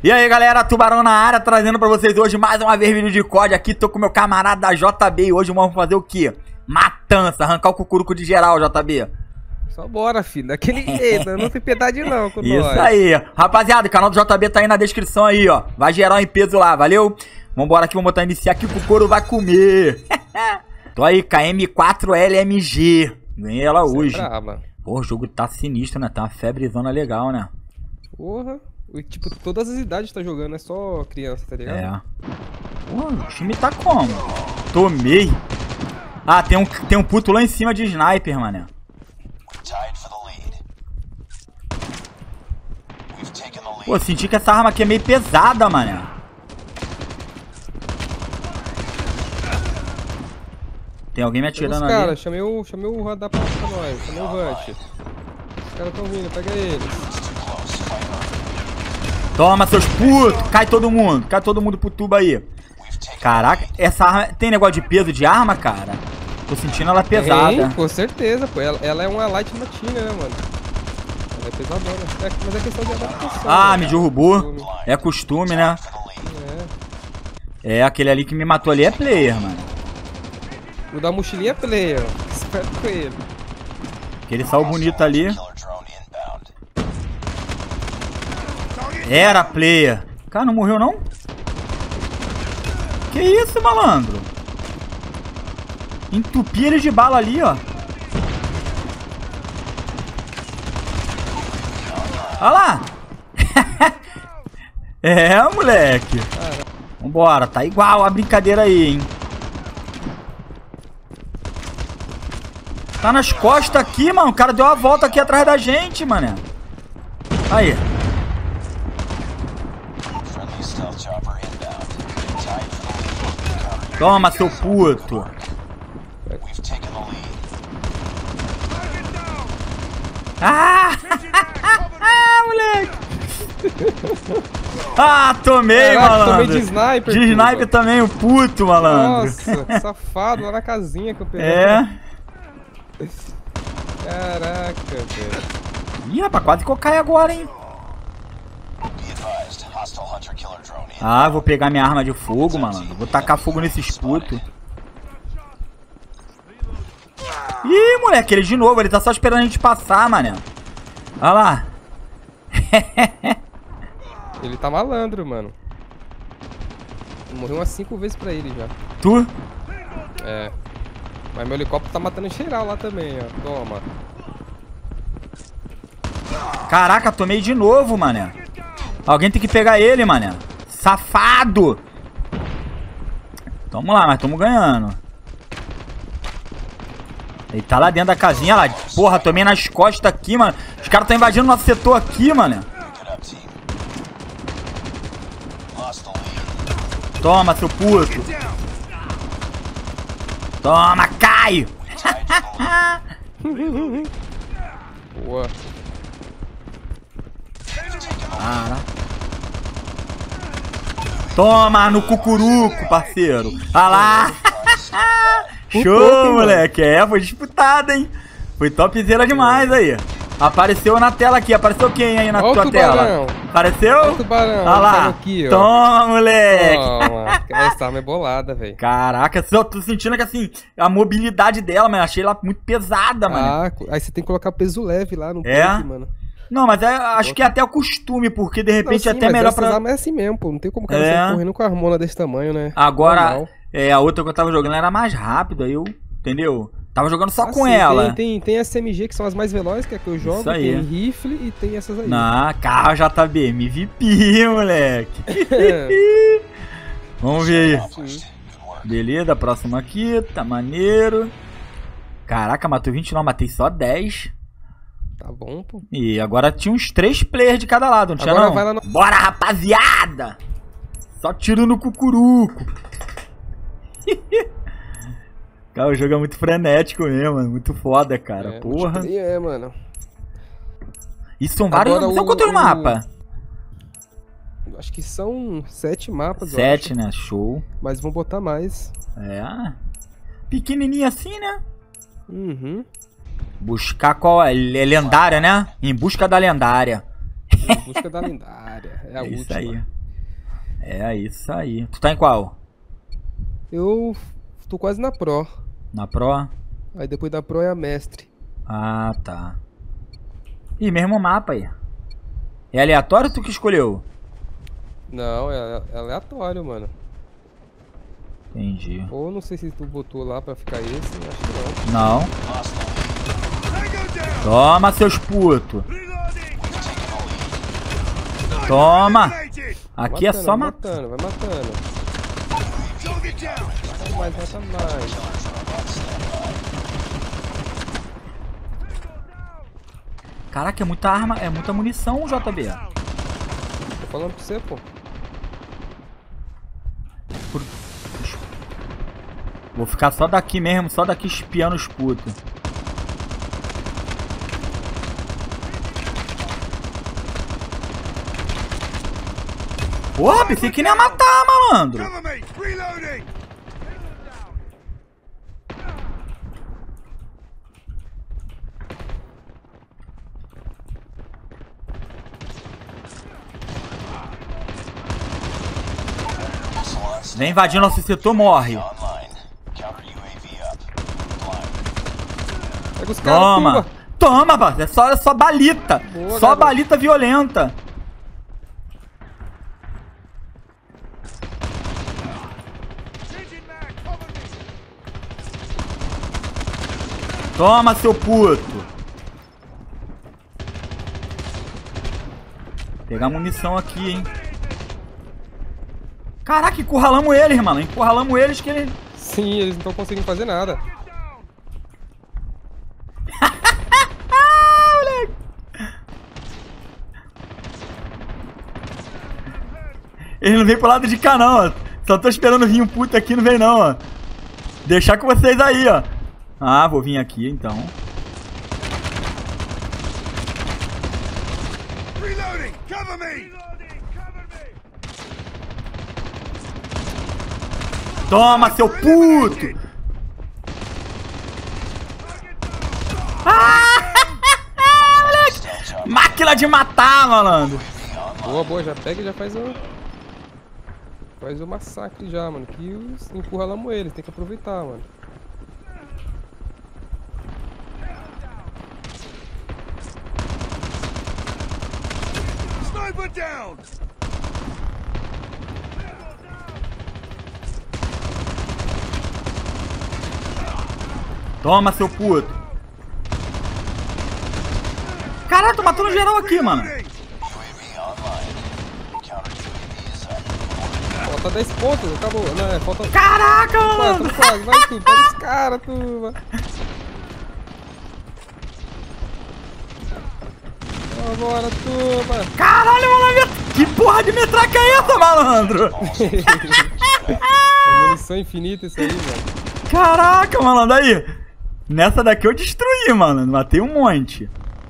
E aí galera, Tubarão na área, trazendo pra vocês hoje mais uma vez vídeo de COD aqui. Tô com meu camarada JB e hoje vamos fazer o quê? Matança, arrancar o cucuruco de geral, JB. Só bora, filho, daquele jeito, não tem piedade não com nós. Isso aí, rapaziada, o canal do JB tá aí na descrição aí, ó. Vai geral em peso lá, valeu? Vambora aqui, vamos botar iniciar aqui que o couro vai comer. Tô aí, KM4LMG. Ganhei ela hoje. Pô, o jogo tá sinistro, né? Tá uma febrezona legal, né? Porra. Tipo, todas as idades tá jogando, não é só criança, tá ligado? É. Pô, o time tá como? Tomei. Ah, tem um puto lá em cima de sniper, mané. Pô, senti que essa arma aqui é meio pesada, mané. Tem alguém me atirando ali. Cara, chamei o radar pra nós, chamei o Hunt. Os caras tão vindo, pega eles. Toma, seus putos! Cai todo mundo pro tubo aí. Caraca, essa arma... Tem negócio de peso de arma, cara? Tô sentindo ela pesada. Com certeza, pô. Ela é uma light matina, né, mano? Ela é pesadona. Mas é questão de adaptação. Ah, me derrubou. É costume, né? É, aquele ali que me matou ali é player, mano. O da mochilinha é player, ó. Esperto com ele. Aquele saiu bonito ali. Era player. Cara, não morreu não? Que isso, malandro? Entupi ele de bala ali, ó. Olha lá. É, moleque. Vambora, tá igual a brincadeira aí, hein. Tá nas costas aqui, mano. O cara deu uma volta aqui atrás da gente, mané. Aí. Toma, seu puto. Ah! Moleque! Ah, tomei, caraca, malandro. Tomei de sniper. De sniper também, o puto, malandro. Nossa, safado, lá na casinha que eu peguei. É. Caraca, velho. Ih, rapaz, quase que eu caio agora, hein. Ah, vou pegar minha arma de fogo, malandro. Vou tacar fogo nesses putos. Ih, moleque, ele de novo. Ele tá só esperando a gente passar, mané. Olha lá. Ele tá malandro, mano. Morreu umas 5 vezes pra ele já. Tu? É. Mas meu helicóptero tá matando geral lá também, ó. Toma. Caraca, tomei de novo, mané. Alguém tem que pegar ele, mané. Safado! Tamo lá, mas tamo ganhando. Ele tá lá dentro da casinha lá. Porra, tomei nas costas aqui, mano. Os caras estão invadindo nosso setor aqui, mané. Toma, seu puto. Toma, cai! Boa. Toma no cucuruco, parceiro. Olha lá. Show, moleque. É, foi disputado, hein. Foi topzera demais aí. Apareceu na tela aqui. Apareceu quem aí na tua tela? Apareceu? Olha o tubarão. Olha lá. Aqui, ó. Toma, moleque. Toma. Essa arma é bolada, velho. Caraca, só tô sentindo que assim, a mobilidade dela, mano, achei ela muito pesada, mano. Ah, aí você tem que colocar peso leve lá no tanque, mano. Não, mas acho que é até o costume, porque de repente não, sim, até melhor pra... Mas é assim mesmo, pô. Não tem como o cara sair correndo com a armona desse tamanho, né? Agora, a outra que eu tava jogando era mais rápida, aí eu, entendeu? Tava jogando só com ela. Tem SMG que são as mais velozes, que é que eu jogo, tem rifle e tem essas aí. Ah, carro JB, MVP, moleque. Vamos ver aí. Beleza, próximo aqui, tá maneiro. Caraca, matou 29, matei só 10. Tá bom, pô. E agora tinha uns 3 players de cada lado, não tinha não? Vai lá no... Bora, rapaziada! Só tiro no cucuruco. Cara, o jogo é muito frenético mesmo, mano. Muito foda, cara. Porra. Mano. E são vários... São quantos mapas? Acho que são 7 mapas, 7, né? Show. Mas vão botar mais. É. Pequenininho assim, né? Uhum. Buscar qual é? É lendária, né? Em busca da lendária. Em busca da lendária. É a É isso última. aí. É isso aí. Tu tá em qual? Eu tô quase na Pro. Na Pro? Aí depois da Pro é a Mestre. Ah, tá. Ih, mesmo mapa aí. É aleatório ou tu que escolheu? Não, é aleatório, mano. Entendi. Ou não sei se tu botou lá pra ficar esse, acho que não. Não. Toma, seus putos. Toma. Aqui é só matar. Vai matando. Mata mais. Caraca, é muita arma, é muita munição, JB. Tô falando pra você, pô. Vou ficar só daqui mesmo, só daqui espiando os putos. Porra, pensei que nem ia matar, malandro. Vem invadir nosso setor, morre. Pega os caras, Toma. Toma, é só balita. Boa, Só garoto. balita violenta. Toma, seu puto. Pegar munição aqui, hein. Caraca, encurralamos eles, mano. Encurralamos eles que eles... Sim, eles não estão conseguindo fazer nada. Eles não vêm pro lado de cá, não, ó. Só tô esperando vir um puto aqui, não vem não, ó. Deixar com vocês aí, ó. Ah, vou vir aqui, então. Toma, seu puto! Ah! Moleque! Máquina de matar, malandro! Boa, já pega e já faz o massacre já, mano. Que os encurralamos eles, tem que aproveitar, mano. Sniper down! Toma, seu puto! Caralho, tô matando geral aqui, mano! Falta 10 pontos, acabou. Não, falta... Caraca, mano! Quase, vai tu, pega os caras, turma. Vambora, turma. Caralho, malandro! Que porra de metraca é essa, malandro? É munição infinita isso aí, mano. Caraca, malandro, aí! Nessa daqui eu destruí, mano. Matei um monte.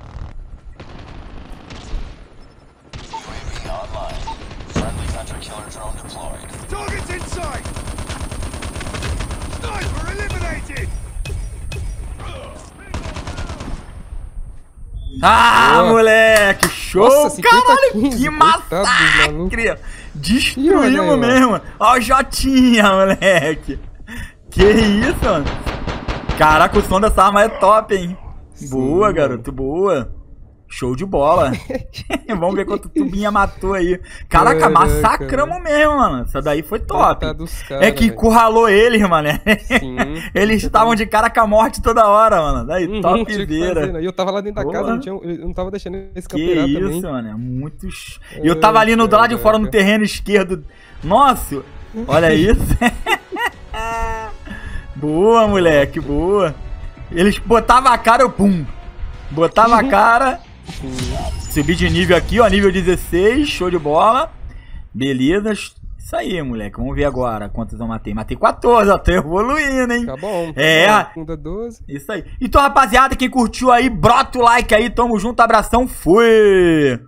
Targets in sight! Sniper eliminated! Ah, Boa. moleque! Show! Nossa, 50 a Caralho, 15, que coitado dos massacre! malucos. Destruímos Ih, olha aí, mesmo! Ó o Jotinha, moleque! Que isso, mano? Caraca, o som dessa arma é top, hein? Sim, Boa, mano. garoto, boa! Show de bola! Vamos ver quanto tubinha matou aí. Caraca, Caraca, massacramos mesmo, mano. Essa daí foi top. Coitado dos caras, É que velho. encurralou eles, mano. Sim. Eles estavam de cara com a morte toda hora, mano. Daí, Tinha que fazer, topzera. né? E eu tava lá dentro da Porra. casa, eu não tava deixando eles Que camperar isso, também. mano. É muito... E eu tava ali do lado de fora no terreno esquerdo. Nossa, olha isso. Boa, moleque, boa. Eles botavam a cara, eu pum. Botava a cara. Subi de nível aqui, ó. Nível 16, show de bola. Beleza. Isso aí, moleque. Vamos ver agora quantos eu matei. Matei 14, ó. Tô evoluindo, hein? Tá bom. É. Segunda 12. Isso aí. Então, rapaziada, quem curtiu aí, brota o like aí. Tamo junto, abração, fui!